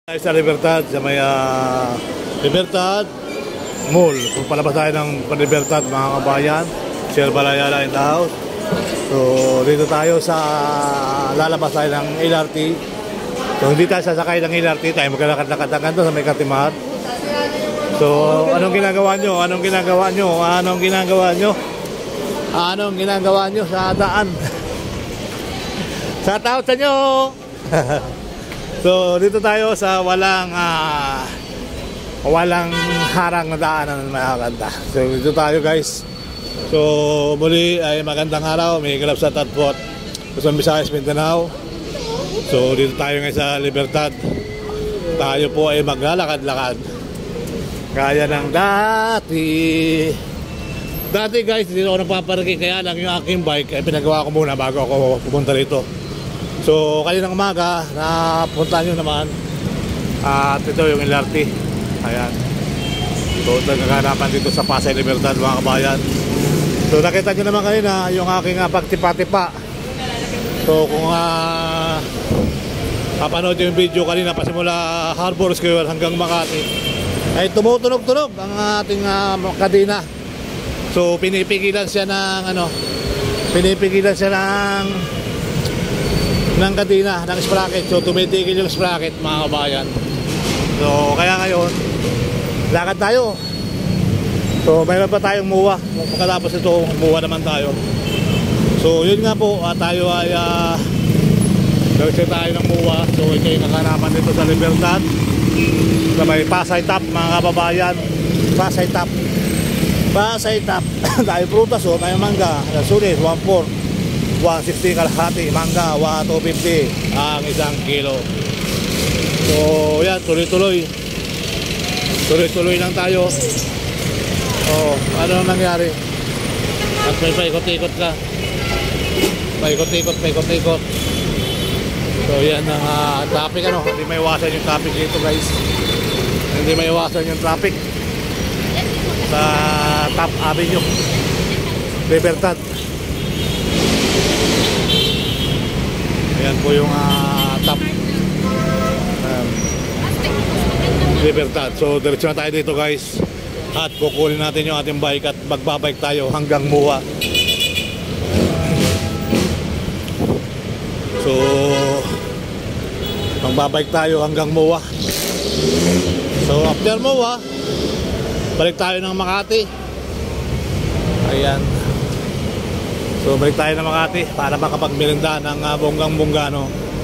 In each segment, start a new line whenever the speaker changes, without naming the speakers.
Sa Libertad, sa may Libertad Mall. Kung palabas tayo ng Libertad, mga kabayan, Sir Balayala in the house. So dito tayo sa lalabas tayo ng LRT. So hindi tayo sasakay ng LRT, tayo maglalakad-lakad doon sa may Cartimar. So anong ginagawa nyo? Anong ginagawa nyo? Anong ginagawa nyo? Anong ginagawa nyo sa daan? Sa tao sa nyo! So dito tayo sa walang harang na daanan, mga kanta. So dito tayo, guys. So muli ay magandang araw, may kalap sa Tatpot, Luzon, Visayas, Mindanao. So dito tayo ngayon sa Libertad. Tayo po ay maglalakad-lakad kaya ng dati. Dati, guys, dito ako nagpaparking, kaya lang yung aking bike ay pinagawa ko muna bago ako pumunta rito. So kaninang umaga napunta nyo naman at ito yung LRT. Ayan. So nagkakanapan dito sa Pasay Libertad, mga kabayan. So nakita nyo naman kanina yung aking pagtipa-tipa. So kung kapanood yung video kanina pasimula Harbor Square hanggang Makati, ay tumutunog-tunog ang ating kadena. So pinipigilan siya ng ng kadena, ng sprocket. So tumitigil yung sprocket, mga kabayan. So kaya ngayon lakad tayo. So mayroon pa tayong muwa. Pagkatapos ito, muwa naman tayo. So yun nga po, tayo ay gawin tayo ng muwa. So ito yung nakarapan dito sa Libertad, sa may Pasay Top, mga kababayan. Pasay Top, Pasay Top. Tayo prutas, tayo mangga, sulit 1.4, 160 kalahati, mangga 250 ang 1 kilo. So yan, tuloy-tuloy lang tayo. Ano nangyari? At may paikot-ikot ka, paikot-ikot. So yan ang traffic, hindi may iwasan yung traffic dito, guys. Hindi may iwasan yung traffic sa Top Avenue, Libertad. Ayan po yung Top Libertad. So diretso na tayo dito, guys, at kukunin natin yung ating bike at magbabike tayo hanggang Muwa. So magbabike tayo hanggang Muwa. So after Muwa, balik tayo ng Makati. Ayan. So balik tayo ng Makati para makapagmerinda ng bonggang-bonggano.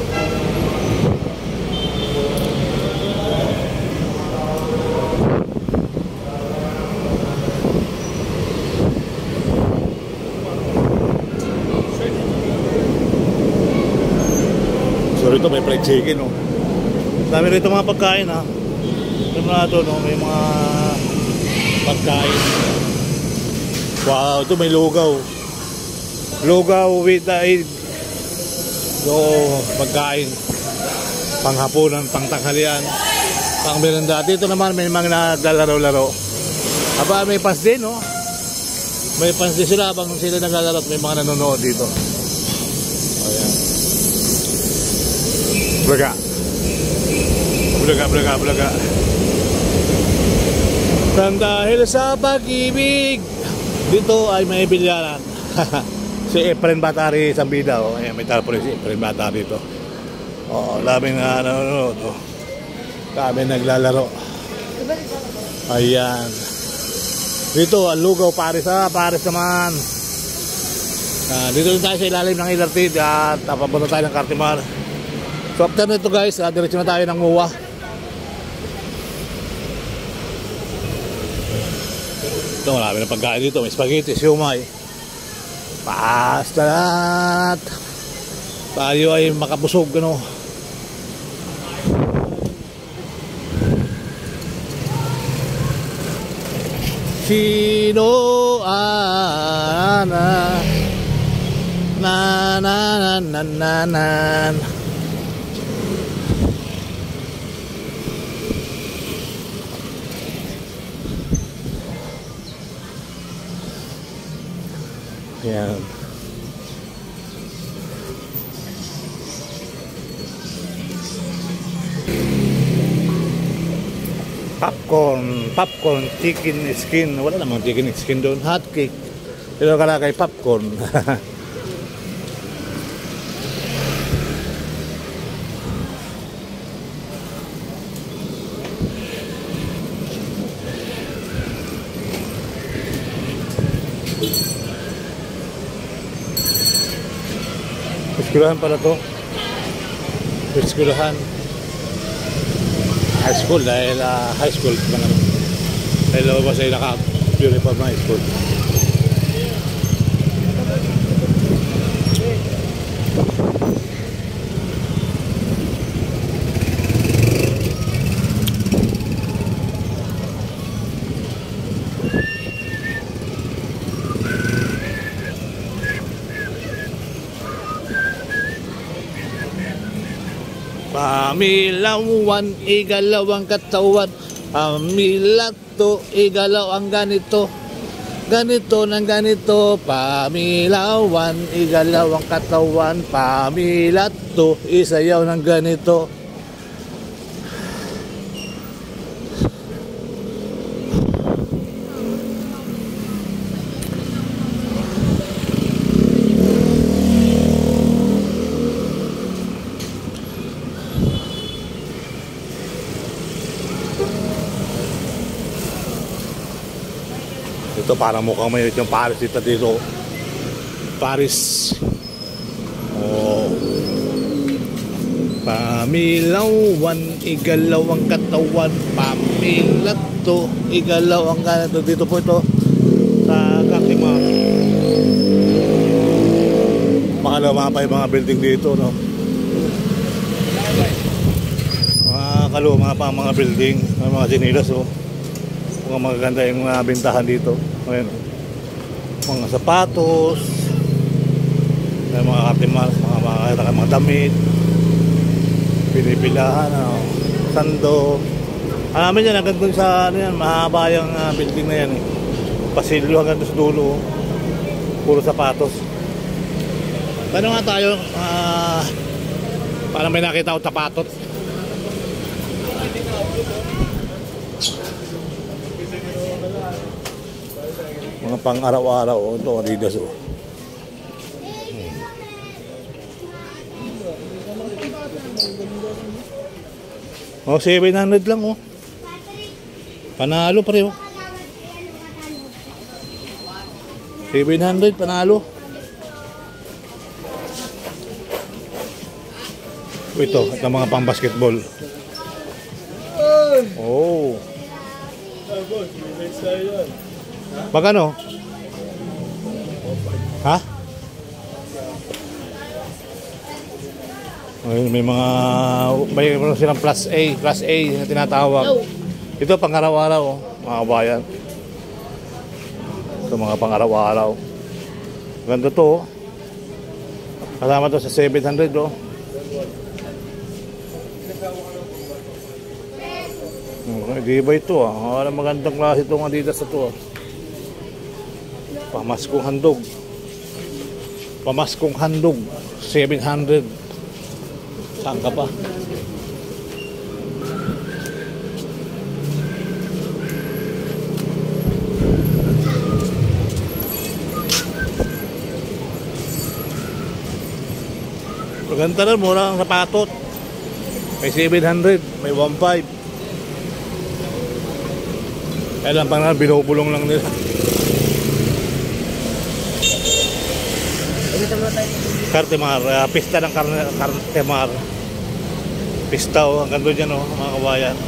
So rito may fried chicken, dami rito mga pagkain, ito na ito, may mga pagkain. Wow, ito may lugaw with the so pagkain panghapunan, pangtanghalian, pang merenda. Dito naman may mga naglalaro-laro. Aba, may pass din, may pass din sila habang sila naglalaro at may mga nanonood dito. Ayan. Blaga. Dahil sa pag-ibig, dito ay may bilyaran. Si Efren Batari sa bida, ayan, may tarpon si Efren Batari dito. Daming nanonood, daming naglalaro. Ayan. Dito ang lugaw, Paris naman. Dito tayo sa ilalim ng LRT at papunta tayo ng Cartimar. So after nito, guys, diretso na tayo ng Muwa. Ito, marami na pagkain dito. May spaghetti, siumay, pasta lahat. Tayo ay makabusog, Sino na Yan. Popcorn, chicken skin. Wala namang chicken skin doon. Hot cake. Ito kalakay popcorn. Eskulahan pala to. Eskulahan. High school dahil high school dahil labas ay naka-uniform na high school. Pamilawan, igalaw ang katawan. Pamilato, igalaw ang ganito. Ganito ng ganito. Pamilawan, igalaw ang katawan. Pamilato, isayaw ng ganito. Ito parang mukhang may yung Paris dito. Paris. Oh. Pamilawan, igalaw ang katawan. Pamilato, igalaw ang ganito. Dito po ito sa Kakima. Makaluma pa yung mga building dito, no? Makaluma pa ang mga building, mga sinilas, oh. Mga magaganda yung bintahan dito. Ayan, mga sapatos, mga katimas, mga damit, pinipilahan, sando. Alamin yan, hanggang dun sa ano yan, mahaba yung building na yan, eh. Pasilyo hanggang dun sa dulo, puro sapatos. Tanong nga tayo, parang may nakita ako sapatos. Mga pang araw-araw, ito Adidas, oh. Oh, 700 lang, oh. Panalo pareho. 700 panalo. Ito, at mga pang basketball. Oh. Magkano? Ha? May mga silang class A na tinatawag. Ito pang araw-araw, oh, mga bayan. Ito mga pang araw-araw. Ganda to, oh. Kasama to sa 700, oh. Di ba ito, ah? Magandang klase itong Adidas na to, ah. Pamaskong handog. Pamaskong handog. 700. Saan ka pa? Maganda na, mura ang sapatot. May 700, may 1.5. Kailan pa nga, binubulong lang nila. Cartemar, pista ng Cartemar. Pista, oh, hanggang doon dyan, oh, mga kabayan.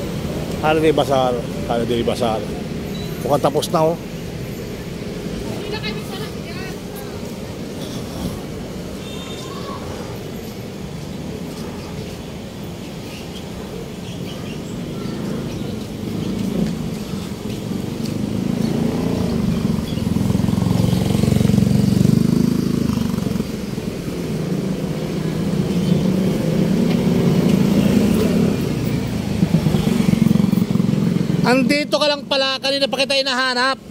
Holiday Bazaar. Mukhang tapos na, oh. Andito ka lang pala, kanina pa kita hinahanap.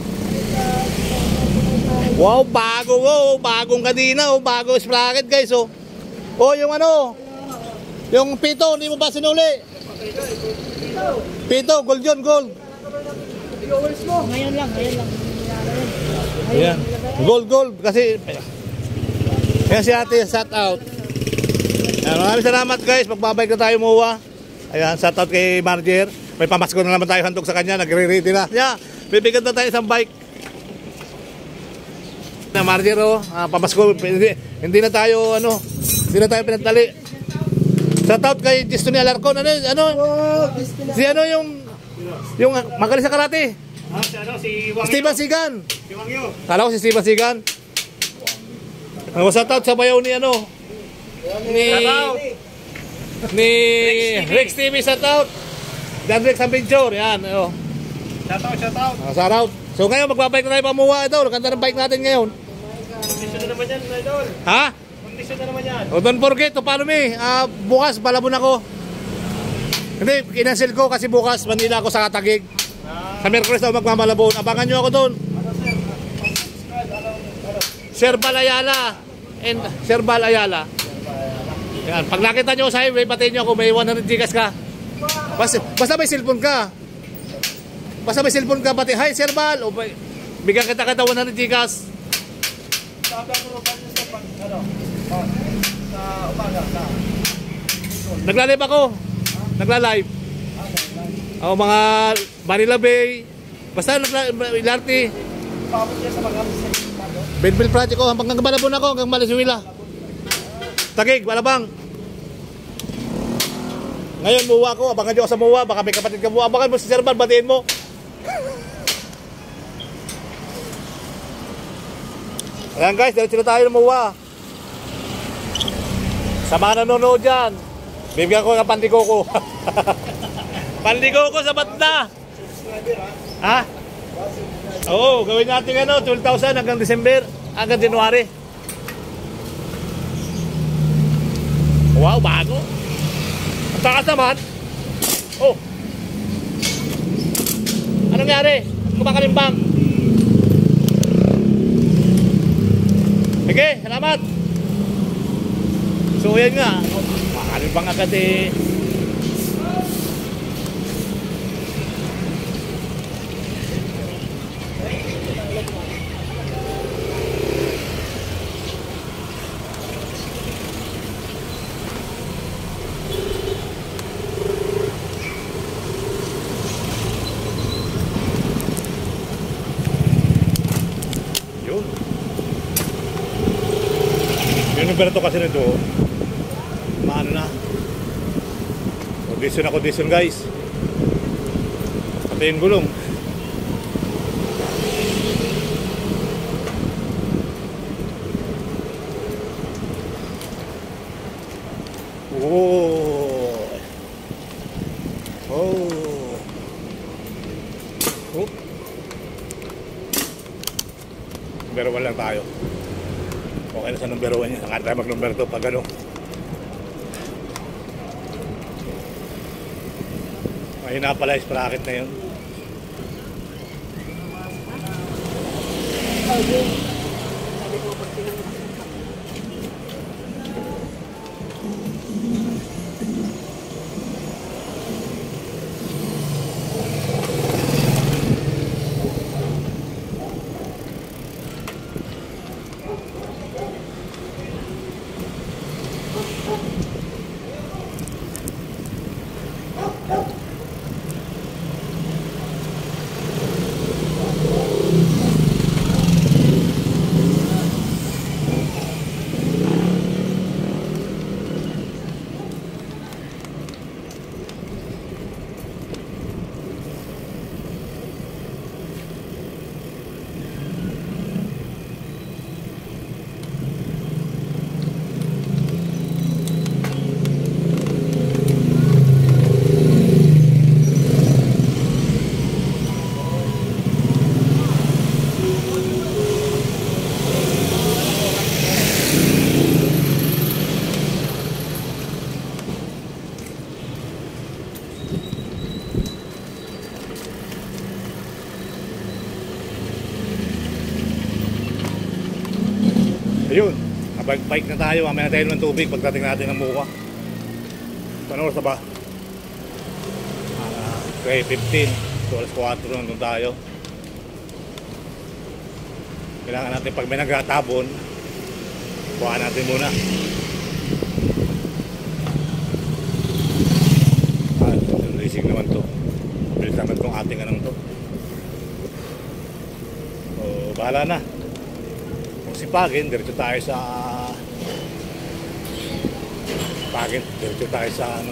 Wow, bago, oh, bagong kadina, oh, bagong sprocket, guys, oh. Oh, yung ano, yung pito, hindi mo ba sinuli? Pito, gold yun, gold.
Ngayon lang.
Ayan. Gold. Kasi, ayan si ate, shout out. Ayan, maraming salamat guys. Magbabike na tayo muwa. Ayan, shout out kay Marger. May pamasko na naman tayo handog sa kanya. Nagre-ready na. Yeah, bibigyan na tayo isang bike. Na Marger, pamasko. Hindi na tayo, hindi na tayo pinagtali. Shout out kay Destiny Alarcon. Si yung magaling sa karate.
Si Wangyo.
Steven Sigan.
Si Wangyo.
Kala ko si Steven Sigan. Shout out sa bayaw ni ni Rex TV, shout out. Dan Rex Adventure, yan.
Shout out.
Shout out. So ngayon magbabike na tayo pamuha ito. Ganda ng bike natin ngayon.
Kondisyon na naman yan, idol.
Ha?
Kondisyon na naman yan.
Don't forget to follow me. Bukas balabon ako. Hindi, kinansel ko kasi bukas Manila ako sa Katagig. Sa Merkulis daw magmamalabon. Abangan nyo ako doon. Serbal Ayala and Serbal Ayala. Yan. Pag nakita nyo sa highway, patayin nyo ako, may 100 gigas ka. Basta may cellphone ka. Basta may cellphone ka, pati, hi Serbal. O, bigyan kita 100 gigas.
Sabi ako ba sa umaga?
Nagla-live ako. Nagla-live. O, mga Manila Bay. Basta Ilarte.
Pabot niya sa mga
Benville Project ko. Hanggang Balabon ako, hanggang Valenzuela. Tagig, Balabang. Ngayon, muwa ko. Abangan nyo ako sa muwa. Baka may kapatid ka muwa. Abangan mo si Serbal, batiin mo. Ayan guys, diretso na tayo ng muwa. Sa mga nanonood dyan, bibigyan ko ng pandikoko. Pandikoko sa banda. Ha? Oo, gawin natin 12,000 hanggang December, hanggang January. Wow, bago. Ang takas naman. Oh. Anong nangyari? Kumakalimbang. Sige, salamat. So yan nga. Kumakalimbang agad eh. Yung numero kasi nito, maano na. Condition guys. Pati yung gulong. Oh. Numero 1 lang tayo. Okay na sa number 1 niya. Saka tayo mag-number 2 pag ano. Mahina pala yung sprocket na yun. Ayun, bike na tayo, mamaya na tayo ng tubig pagdating natin ng Muwa. Anong oras na ba? 3:15. So alas 4 nandun tayo. Kailangan natin pag may nagtatabon, kuha natin muna. Racing naman to. Bilis naman itong ating anong to. So bahala na. Kung sipagin, diretso tayo sa ano.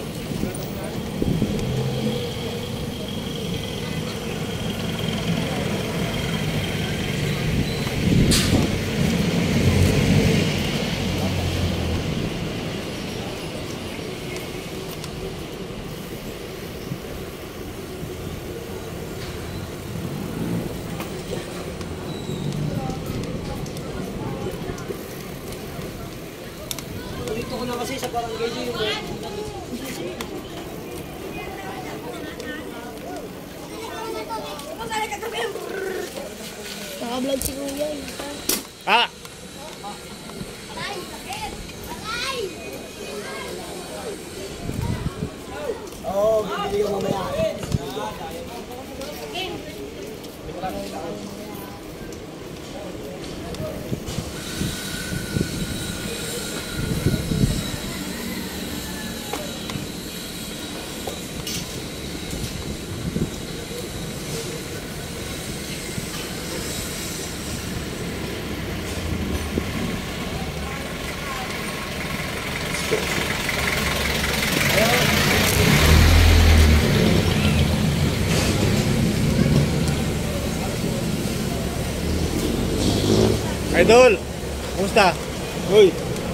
Dito ko na kasi sa barangay niyo yung
Naka-vlog si Kuya.
Ah!
Oo, bibili ko mamaya.
Idol! Kumusta?
Uy!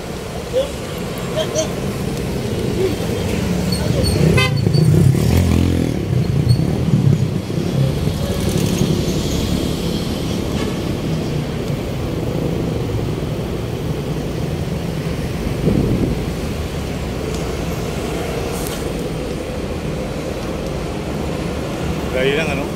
Dali lang ano?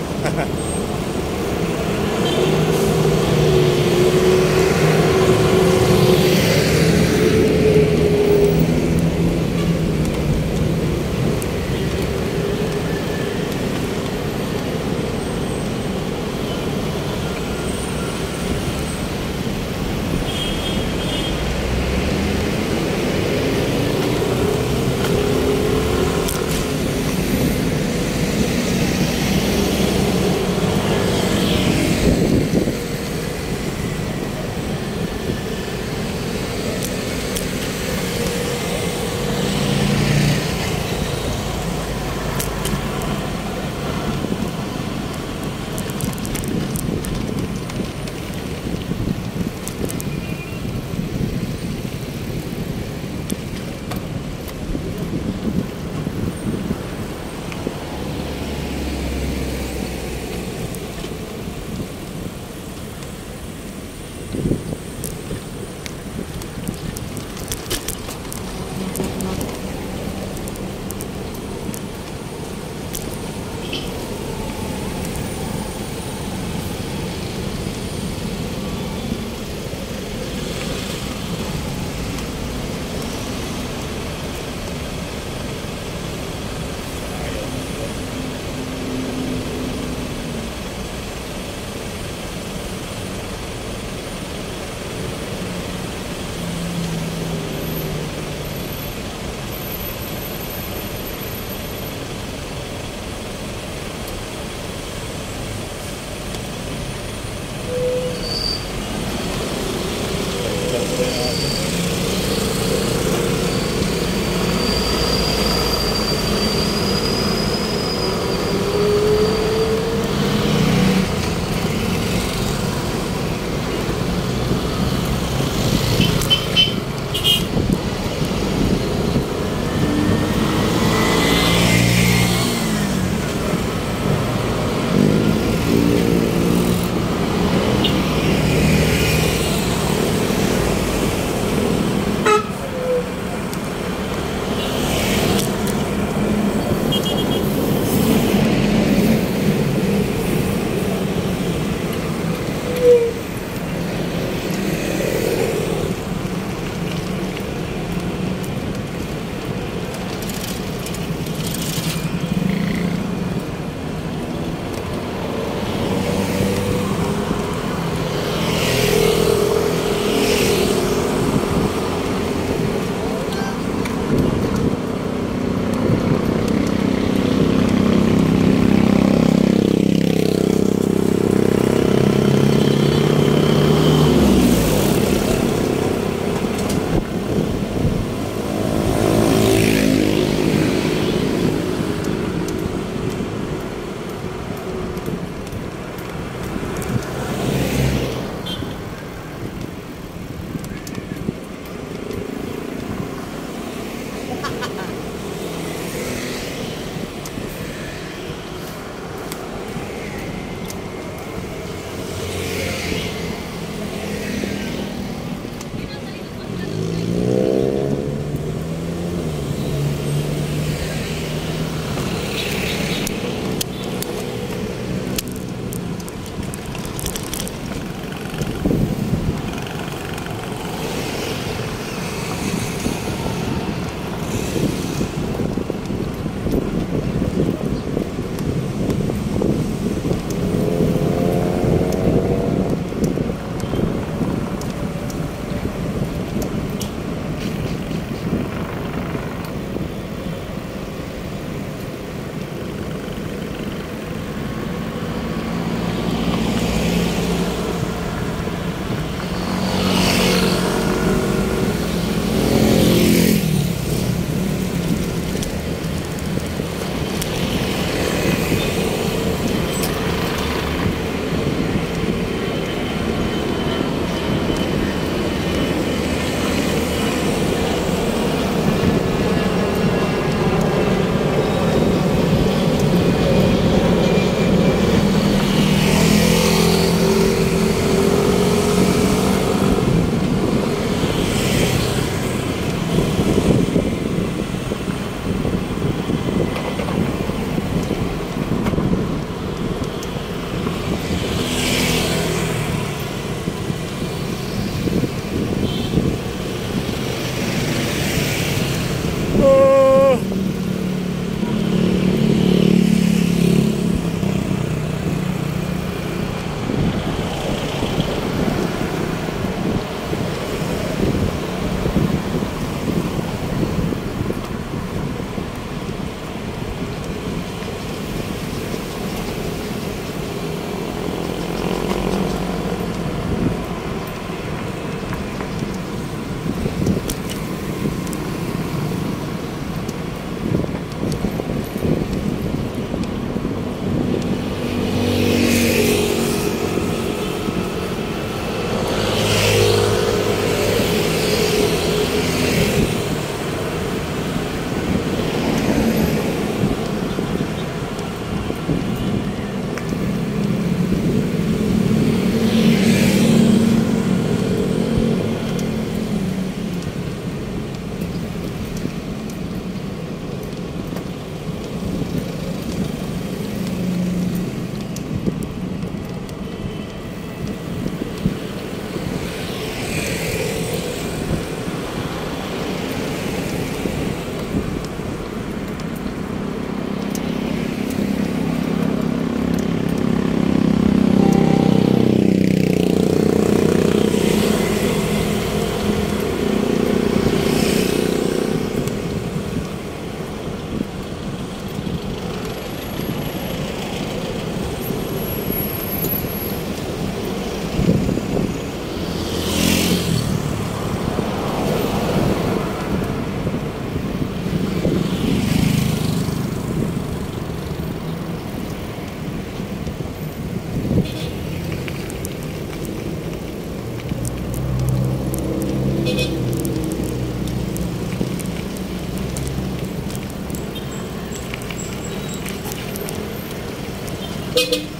Bye.